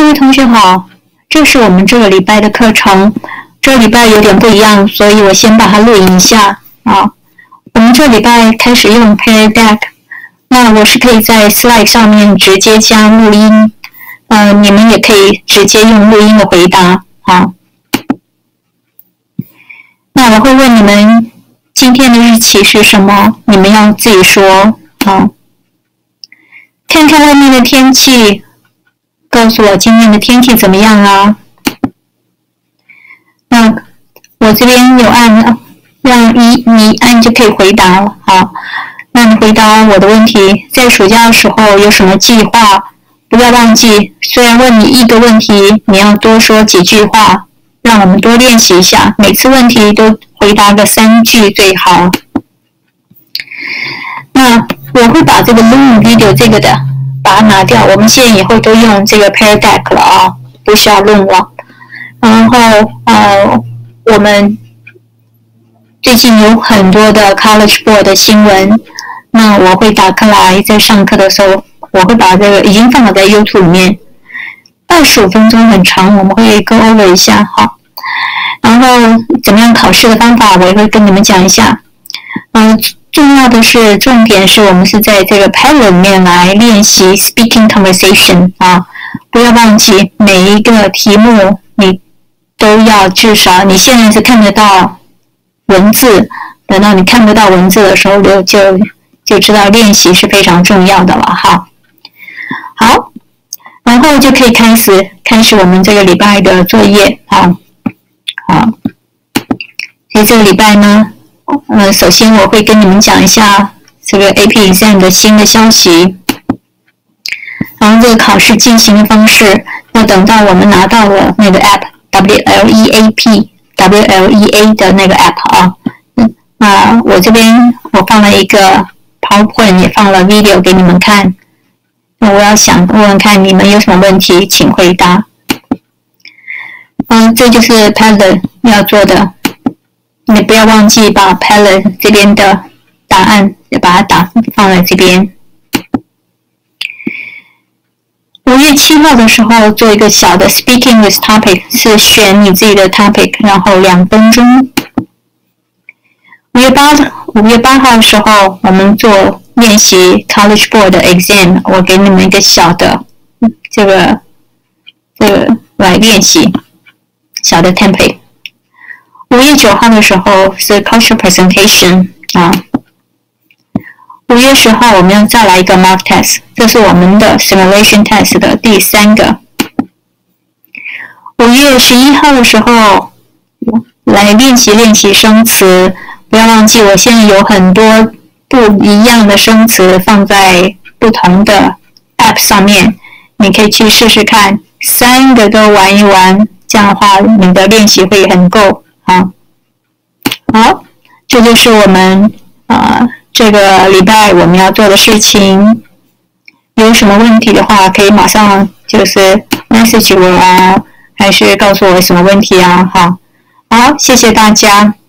各位同学好，这是我们这个礼拜的课程。这个礼拜有点不一样，所以我先把它录影一下啊。我们这礼拜开始用 Pear Deck， 那我是可以在 Slide 上面直接加录音，你们也可以直接用录音的回答啊。那我会问你们今天的日期是什么，你们要自己说啊。看看外面的天气，告诉我今天的天气怎么样啊？那我这边有按，让你按就可以回答了。好，那你回答我的问题，在暑假的时候有什么计划？不要忘记，虽然问你一个问题，你要多说几句话，让我们多练习一下，每次问题都回答个3句最好。那我会把这个 Loom Video 这个的把它拿掉，我们现在以后都用这个 Pear Deck 了啊，不需要 Loom 了。然后我们最近有很多的 College Board 的新闻，那我会打开来，在上课的时候，我会把这个已经放好在 YouTube 里面，25分钟很长，我们会 go over 一下哈。然后怎么样考试的方法，我也会跟你们讲一下。重要的是，重点是我们是在这个 Padlet 里面来练习 Speaking Conversation 啊，不要忘记每一个题目你都要至少你现在是看得到文字，等到你看不到文字的时候就知道练习是非常重要的了哈。好，然后就可以开始我们这个礼拜的作业啊。好，所以这个礼拜呢，首先我会跟你们讲一下这个 AP Exam 的新的消息，然后这个考试进行的方式，要等到我们拿到了那个 App WLEA 的那个 App 啊，我这边我放了一个 PowerPoint， 也放了 video 给你们看。那我要想问问看你们有什么问题，请回答。这就是 Padlet 要做的。你不要忘记把 Padlet 这边的答案也把它放在这边。5月7号的时候做一个小的 Speaking with Topic， 是选你自己的 Topic， 然后2分钟。5月8号的时候我们做练习 College Board 的 Exam， 我给你们一个小的这个来练习小的 Template。5月9号的时候是 Culture Presentation 啊。5月10号我们要再来一个 Mock Test， 这是我们的 Simulation Test 的第3个。5月11号的时候来练习生词，不要忘记我现在有很多不一样的生词放在不同的 App 上面，你可以去试试看，3个都玩一玩，这样的话你的练习会很够。好，这就是我们这个礼拜我们要做的事情。有什么问题的话，可以马上就是 message 我啊，还是告诉我什么问题啊。好，谢谢大家。